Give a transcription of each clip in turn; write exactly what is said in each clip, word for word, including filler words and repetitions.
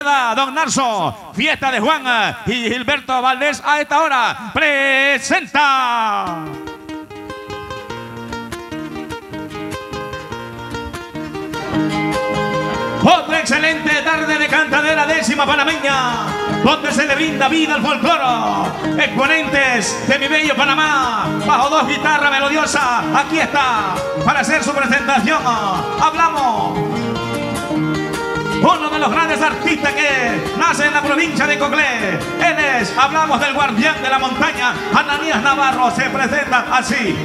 Don Narso, fiesta de Juan y Gilberto Valdés a esta hora presenta. Otra excelente tarde de cantadera décima panameña, donde se le brinda vida al folcloro. Exponentes de mi bello Panamá, bajo dos guitarras melodiosas, aquí está, para hacer su presentación. Hablamos uno de los grandes artistas que nace en la provincia de Coclé. Él es, hablamos del guardián de la montaña, Ananías Navarro, se presenta así.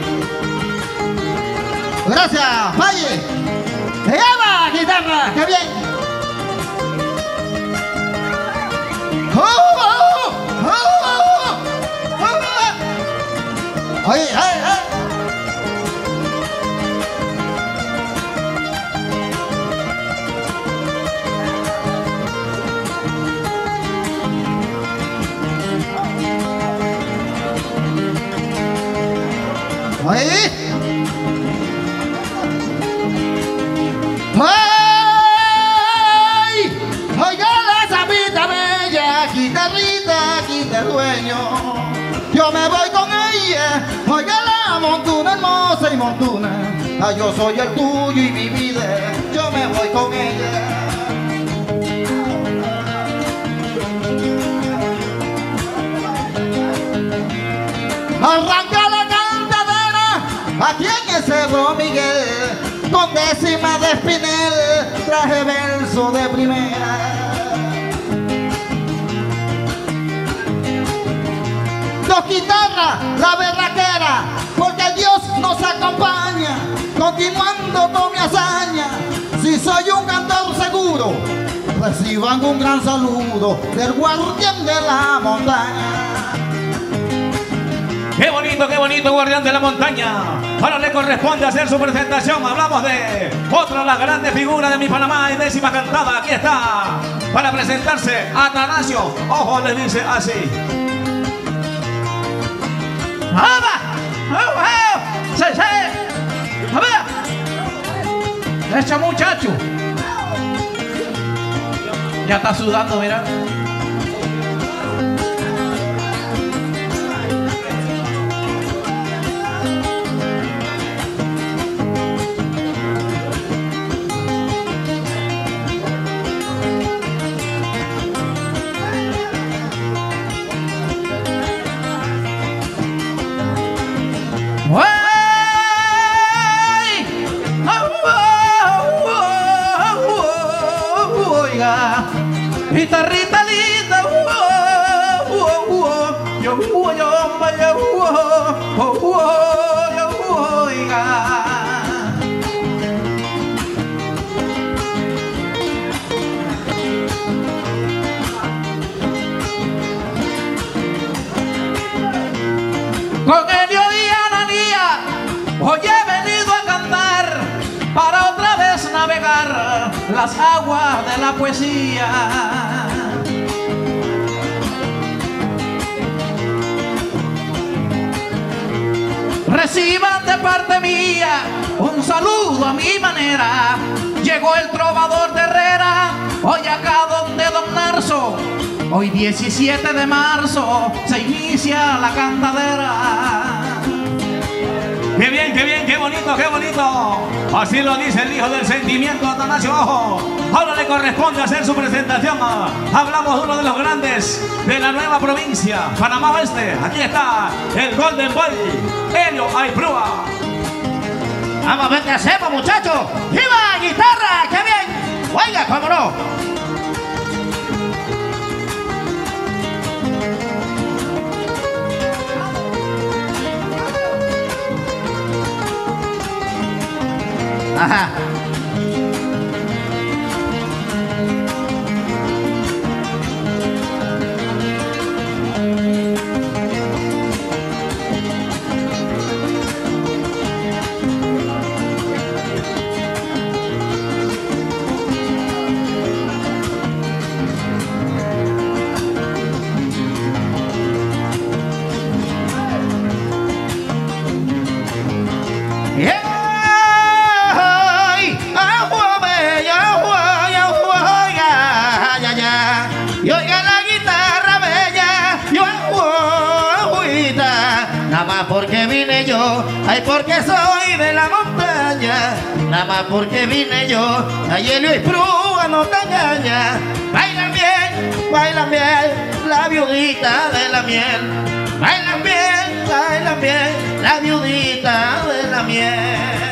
Gracias, Valle. ¡Se llama guitarra! ¡Qué bien! ¡Oh, oh, oh, oh, oh, oh! ¡Oye, ay, ay! ¡Oye! ¡Ay! Oiga la zapita bella, guitarrita, quita el dueño. Yo me voy con ella, oiga la montuna hermosa y montuna. Ah, yo soy el tuyo y mi vida, yo me voy con ella. Arranca la cantadera, aquí en el Cerro Miguel, con décima de Espinel, traje verso de primera. Dos guitarras, la berraquera, porque Dios nos acompaña, continuando con mi hazaña. Si soy un cantor seguro, reciban un gran saludo del guardián de la montaña. ¡Qué bonito, qué bonito, guardián de la montaña! Ahora le corresponde hacer su presentación. Hablamos de otra de las grandes figuras de mi Panamá y décima cantada. Aquí está, para presentarse, Atanasio. Ojo, le dice así. ¡Aba! ¡Oh, oh! ¡Sí, sí! ¡A ver! ¡Echa muchacho! Ya está sudando, mira. Guitarrita linda, uh, uh, uh, yo, uh, yo, vaya, uh, uh, uh, yo, uh, oiga. Con Elio y Ananías hoy he venido a cantar para otra vez navegar las aguas de la poesía. Reciban de parte mía un saludo a mi manera. Llegó el trovador de Herrera, hoy acá donde Don Narso. Hoy diecisiete de marzo se inicia la cantadera. ¡Qué bien, qué bien, qué bonito, qué bonito! Así lo dice el hijo del sentimiento, Atanasio. Ojo, ahora le corresponde hacer su presentación. Hablamos de uno de los grandes de la nueva provincia, Panamá Oeste. Aquí está el Golden Boy, Elio Aiprúa. Vamos a ver qué hacemos, muchachos. ¡Viva guitarra! ¡Qué bien! Oiga, cómo no. Ajá. y oiga la guitarra bella, yo agüita, nada más porque vine yo, ay porque soy de la montaña, nada más porque vine yo, ay hielo y prúa no te engaña, bailan bien, bailan bien, la viudita de la miel, bailan bien, bailan bien, la viudita de la miel.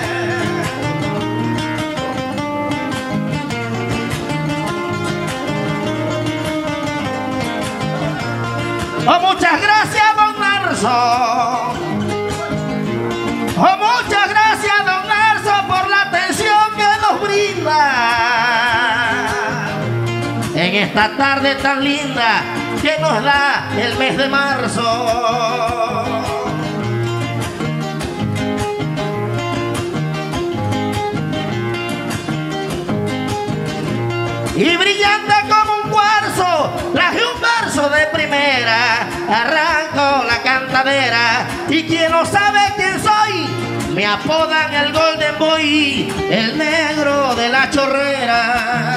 Oh, muchas gracias, don Narso. Oh, muchas gracias, don Narso, por la atención que nos brinda en esta tarde tan linda que nos da el mes de marzo. Y brillante como un cuarzo, traje un verso de primera, arranco la cantadera, y quien no sabe quién soy, me apodan el Golden Boy, el negro de la chorrera.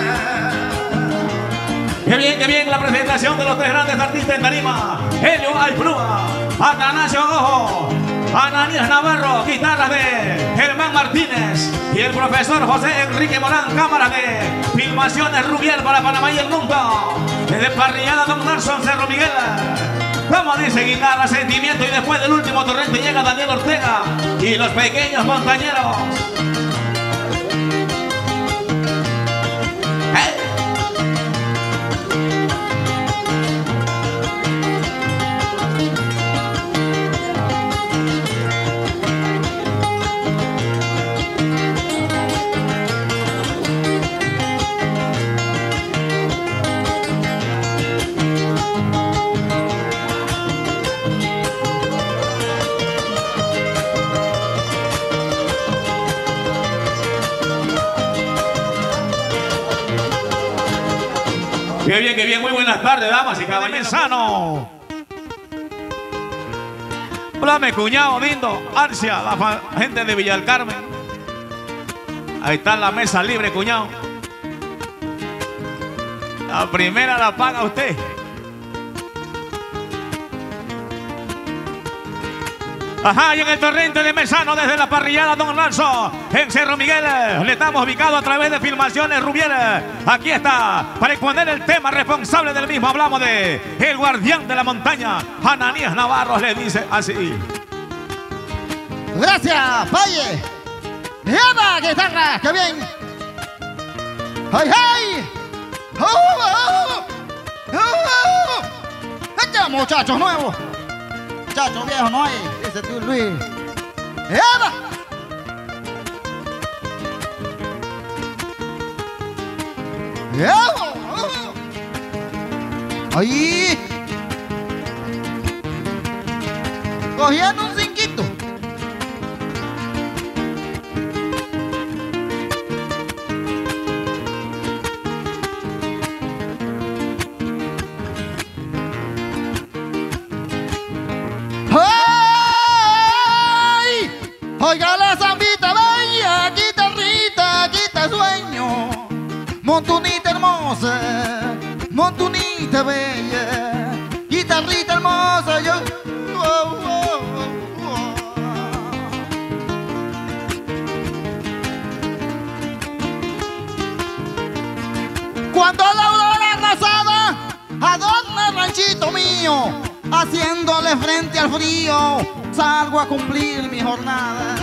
Qué bien, qué bien la presentación de los tres grandes artistas en tarima. Helio Ayplúa, Atanasio Gojo, Ananías Navarro, guitarras de Germán Martínez y el profesor José Enrique Morán, cámara de Filmaciones Rubiel para Panamá y el mundo. Desde Parrillada Don Nelson, Cerro Miguel. Como dice guitarra, sentimiento, y después del último torrente llega Daniel Ortega y los pequeños montañeros. ¡Hey! Qué bien, qué bien, muy buenas tardes, damas y caballeros. Sano. Hola, mi cuñado lindo, Arcia, la gente de Villa del Carmen. Ahí está la mesa libre, cuñado. La primera la paga usted. Ajá, y en el torrente de Mesano, desde la parrillada Don Lanzo, en Cerro Miguel, le estamos ubicados a través de Filmaciones Rubiel. Aquí está, para exponer el tema responsable del mismo, hablamos de el guardián de la montaña, Ananías Navarro, le dice así. Gracias, Valle. ¡Eva, guitarra! ¡Qué bien! ¡Ay, ay! ¡Oh, oh, oh, oh! ¡Este muchacho nuevo! Muchacho viejo no hay, dice tú, Luis. ¡Eva! ¡Eva! ¡Ahí! Cogiendo un cinquito. Oiga la zambita bella, guitarrita, quita sueño. Montunita hermosa, montunita bella, guitarrita hermosa, yo. Oh, oh, oh, oh. Cuando la aurora arrasada adorna el ranchito mío, haciéndole frente al frío, salgo a cumplir mi jornada.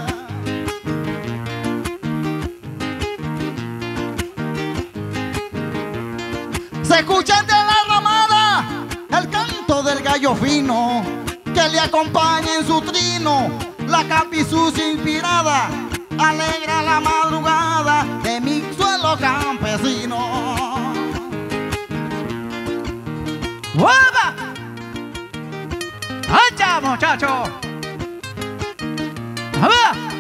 Se escucha de la ramada el canto del gallo fino, que le acompaña en su trino la capisucia inspirada, alegra la madrugada de mi suelo campesino. ¡Hueva! ¡Hacha, muchacho! ¡A ver!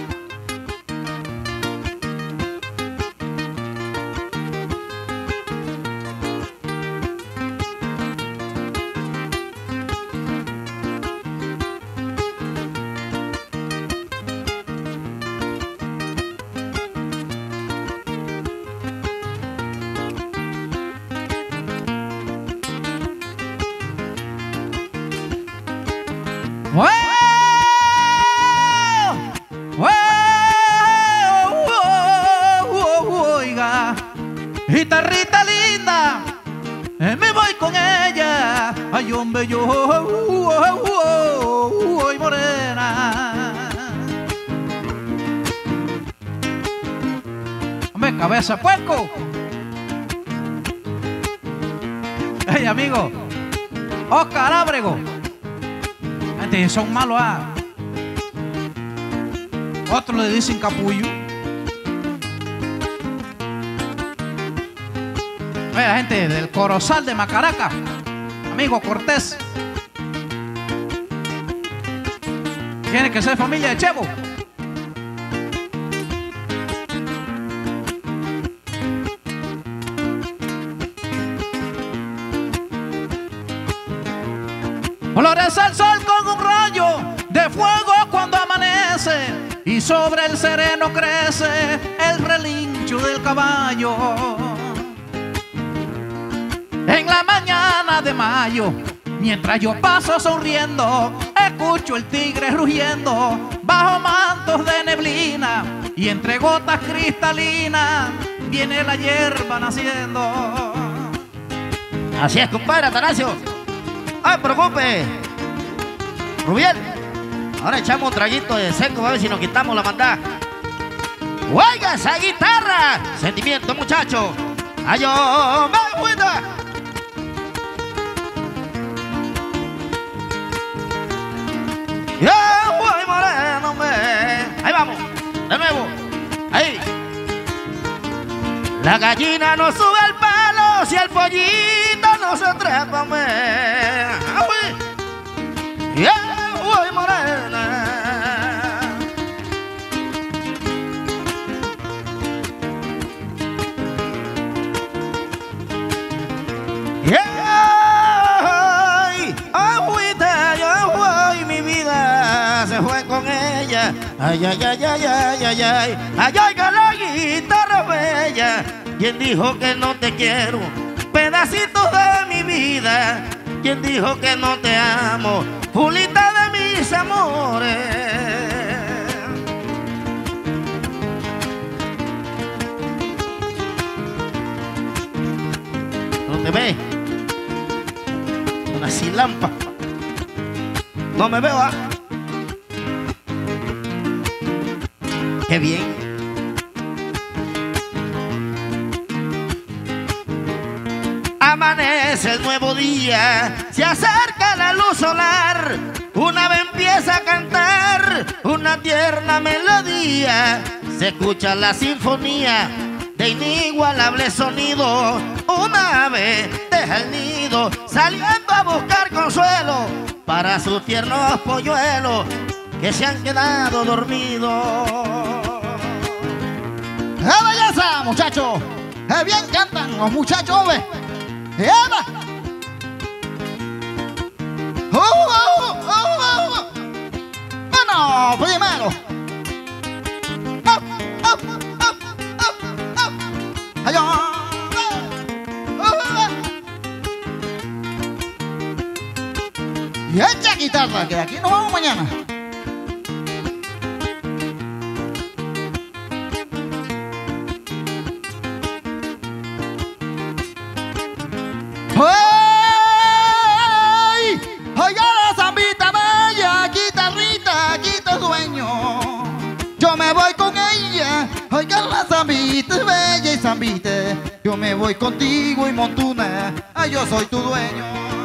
un bello, hoy morena. Hombre, cabeza de puerco. Hey, amigo, Oscar Ábrego. Gente, son malos, ah. Otros le dicen capullo. Vaya, gente del Corozal de Macaraca, amigo Cortés. Tiene que ser familia de Chevo. Florece el sol con un rayo de fuego cuando amanece, y sobre el sereno crece el relincho del caballo. En la mañana de mayo, mientras yo paso sonriendo, escucho el tigre rugiendo bajo mantos de neblina, y entre gotas cristalinas viene la hierba naciendo. Así es, compadre Atanasio. No se preocupe, Rubiel. Ahora echamos un traguito de seco a ver si nos quitamos la maldad. ¡Oiga esa guitarra! Sentimiento, muchacho. ¡Ay, yo me cuida! ¡Ya voy moreno, me! Ahí vamos, de nuevo. Ahí. La gallina no sube al palo si el pollito no se trepa, me. ¡Ya voy morena! ¡Ay! ¡Agüita, yo voy, mi vida se fue con ella! ¡Ay, ay, ay, ay, ay, ay, ay! ¡Ay, oiga la guitarra bella! ¿Quién dijo que no te quiero? Pedacitos de mi vida. ¿Quién dijo que no te amo? Julita de mis amores. ¿No te ves? Una silampa. No me veo, ¿ah? Qué bien. Amanece el nuevo día, se acerca la luz solar, una ave empieza a cantar una tierna melodía, se escucha la sinfonía de inigualable sonido, una ave deja el nido saliendo a buscar consuelo para sus tiernos polluelos que se han quedado dormidos. ¡Eh, belleza, muchachos! ¡Eh, bien cantan los muchachos, ve! ¡Eva! ¡Uh, uh, uh, uh, uh! ¡Bueno, primero! ¡Up, up, up, up, up! ¡Allá! ¡Uh, uh! Y echa guitarra, que de aquí nos vamos mañana. ¡Ay! ¡Oiga la zambita bella! ¡Guitarrita, quita el dueño! Yo me voy con ella. Oiga la zambita bella y zambita. Yo me voy contigo y montuna. Ay, yo soy tu dueño.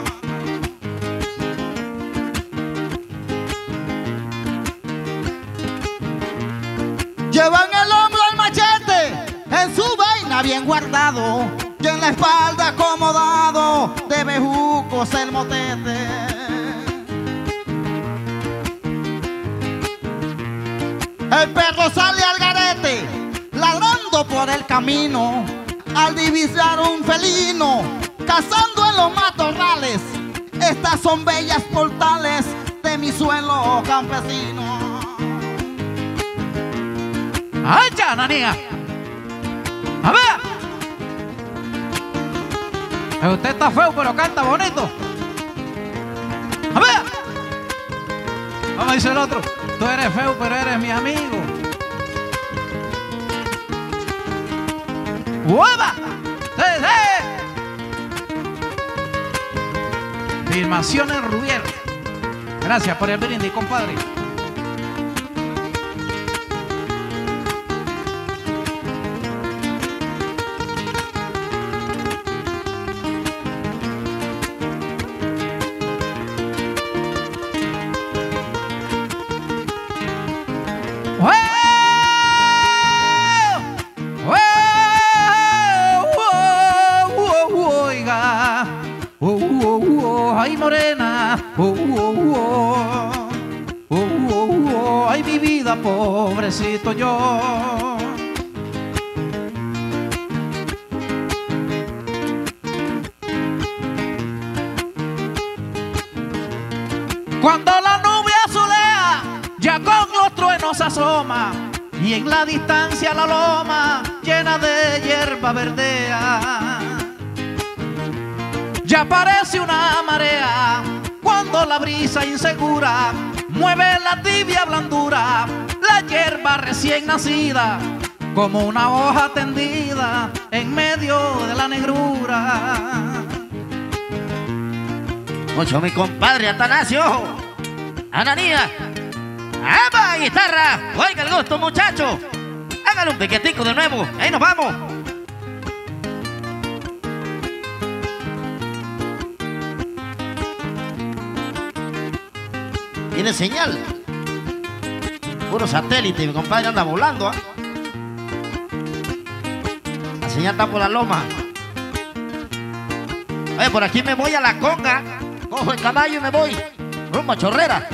Llevan el hombro al machete, en su vaina bien guardado, y en la espalda acomodado de bejucos el motete. El perro sale al garete, ladrando por el camino, al divisar un felino, cazando en los matorrales. Estas son bellas portales de mi suelo campesino. ¡Ay, ya, nanía! ¡A ver! Usted está feo, pero canta bonito. ¡A ver! Vamos a decir el otro. Tú eres feo, pero eres mi amigo. ¡Hueva! ¡Sí, sí! Filmaciones Rubier. Gracias por el brindis, compadre. Ay, morena, oh, oh, oh, oh, oh, oh, ay, mi vida, pobrecito yo. Cuando la nube azulea, ya con los truenos asoma, y en la distancia la loma llena de hierba verdea. Ya parece una marea cuando la brisa insegura mueve la tibia blandura, la hierba recién nacida, como una hoja tendida en medio de la negrura. Mucho mi compadre Atanasio, Ananía, ¡ama guitarra! Oiga el gusto, muchacho. Hágale un piquetico de nuevo, ahí nos vamos. Tiene señal. Puro satélite, mi compadre anda volando, ¿eh? La señal está por la loma. Oye, por aquí me voy a la conga. Cojo el caballo y me voy rumbo a Chorrera.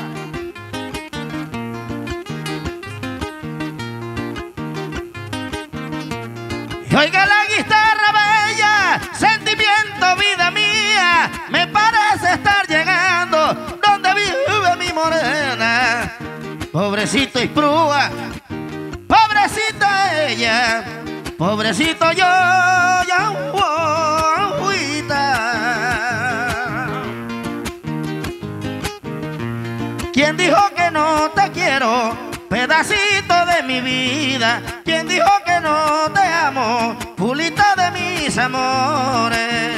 Y oiga la guitarra bella, sentimiento, vida mía, me parece estar llegando donde vive mi morena. Pobrecito y prúa, pobrecita ella, pobrecito yo, ya agüita. ¿Quién dijo que no te quiero, pedacito de mi vida? ¿Quién dijo que no te amo, pulita de mis amores?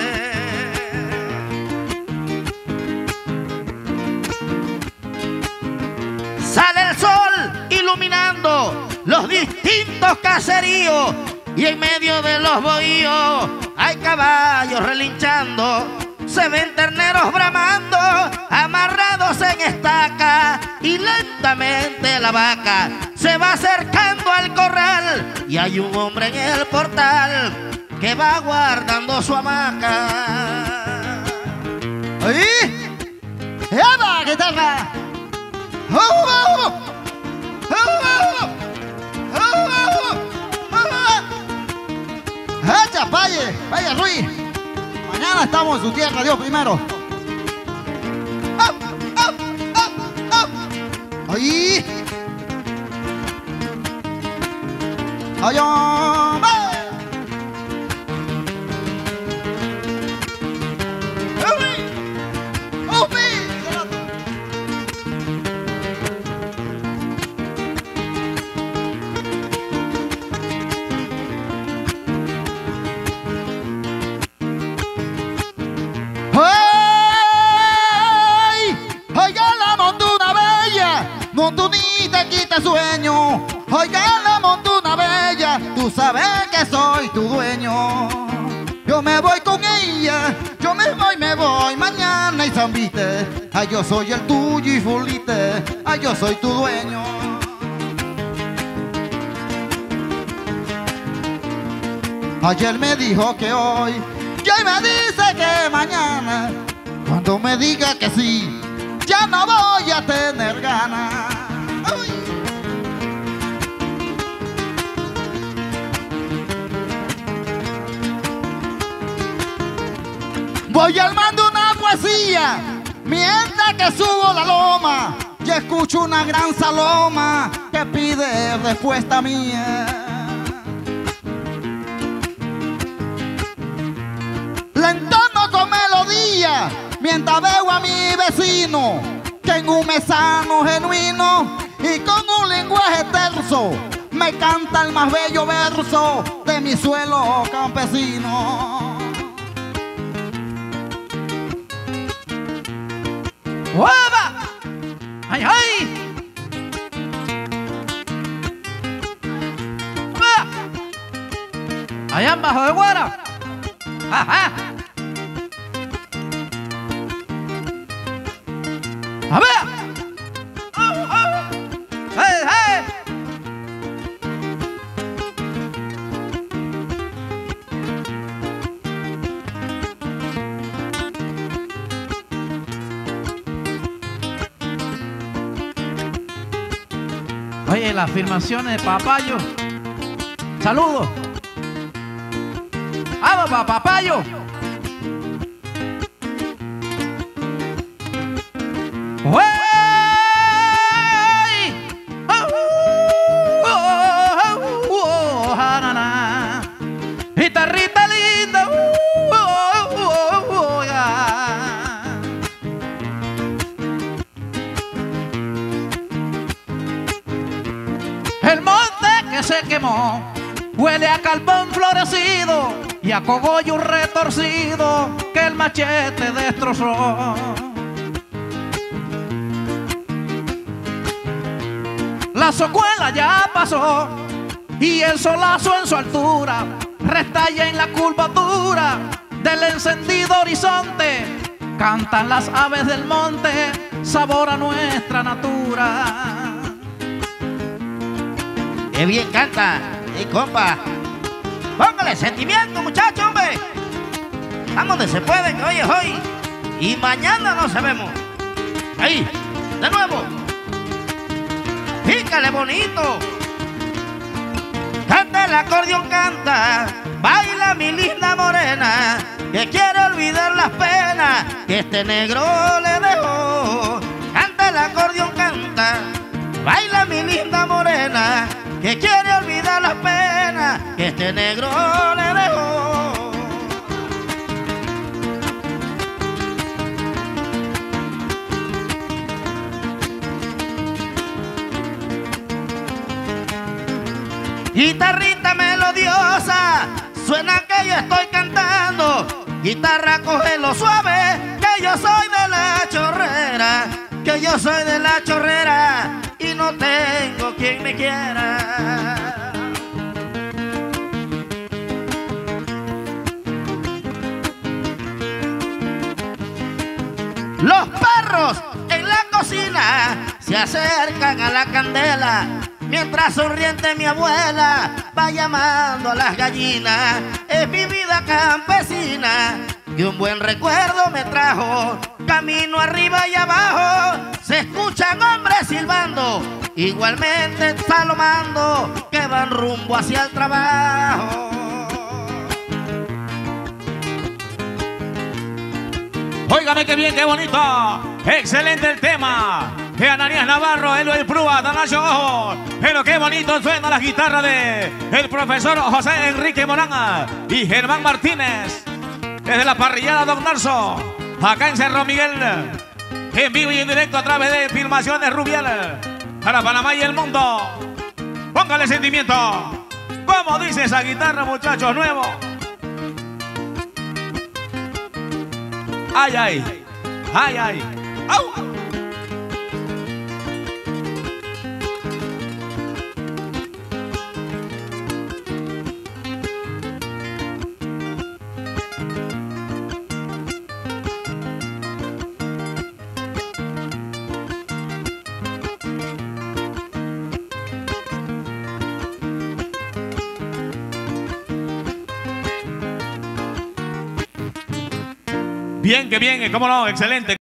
Sale el sol iluminando los distintos caseríos y en medio de los bohíos hay caballos relinchando. Se ven terneros bramando, amarrados en estaca, y lentamente la vaca se va acercando al corral y hay un hombre en el portal que va guardando su hamaca. ¡Ahí! ¡Eva, guitarra! ¡Oh, oh! ¡Oh, oh! ¡Oh, oh! ¡Oh! ¡Echa, Valle! ¡Vaya, Ruiz! Mañana estamos en su tierra, Dios primero. ¡Oh, oh, oh, oh! ¡Ahí! ¡Ay, hombre! Montunita quita sueño, oiga la montuna bella, tú sabes que soy tu dueño. Yo me voy con ella, yo me voy, me voy mañana y zambite. Ay, yo soy el tuyo y fulite, ay, yo soy tu dueño. Ayer me dijo que hoy, y hoy me dice que mañana. Cuando me diga que sí, ya no voy a tener ganas. Uy. Voy armando una poesía mientras que subo la loma y escucho una gran saloma que pide respuesta mía. La entono con melodía mientras veo a mi vecino que en un mesano genuino y con un lenguaje terso me canta el más bello verso de mi suelo campesino. ¡Hueva! ¡Ay, ay! ¡Hueva! Allá abajo de Guara. ¡Ajá! ¡A ver! ¡Oh, oh! ¡Hey, hey! Oye, las afirmaciones de Papayo. Saludos. ¡Vamos, pa, Papayo! ¡Wey! ¡Oh, oh, oh, oh, na, na! Guitarrita linda. ¡Oh, oh, oh, oh, ya! El monte que se quemó huele a carbón florecido y a cogollo retorcido que el machete destrozó. La socuela ya pasó y el solazo en su altura restalla en la curvatura del encendido horizonte. Cantan las aves del monte, sabor a nuestra natura. ¡Qué bien canta! ¡Ey, compa! ¡Póngale sentimiento, muchachos, hombre! ¡Vamos donde se puede, que hoy es hoy! Y mañana nos sabemos. ¡Ahí! ¡De nuevo! ¡Pícale bonito! Canta el acordeón, canta. Baila mi linda morena, que quiere olvidar las penas que este negro le dejó. Canta el acordeón, canta. Baila mi linda morena, que quiere olvidar las penas que este negro le dejó. Guitarrita melodiosa, suena que yo estoy cantando. Guitarra, cógelo suave, que yo soy de la chorrera, que yo soy de la chorrera y no tengo quien me quiera. Los perros en la cocina se acercan a la candela, mientras sonriente mi abuela va llamando a las gallinas. Es mi vida campesina que un buen recuerdo me trajo. Camino arriba y abajo se escuchan hombres silbando, igualmente salomando, que van rumbo hacia el trabajo. Óigame qué bien, qué bonito. Excelente el tema de Ananías Navarro, Eloy Prúa, Atanasio Ojo. Pero qué bonito suena la guitarra de el profesor José Enrique Morán y Germán Martínez. Desde la parrillada Don Narso, acá en Cerro Miguel, en vivo y en directo a través de Filmaciones Rubial, para Panamá y el mundo. Póngale sentimiento. ¿Cómo dice esa guitarra, muchachos, nuevo? Ay, ay, ay, ay. ¡Au! Bien, que bien, cómo no, excelente.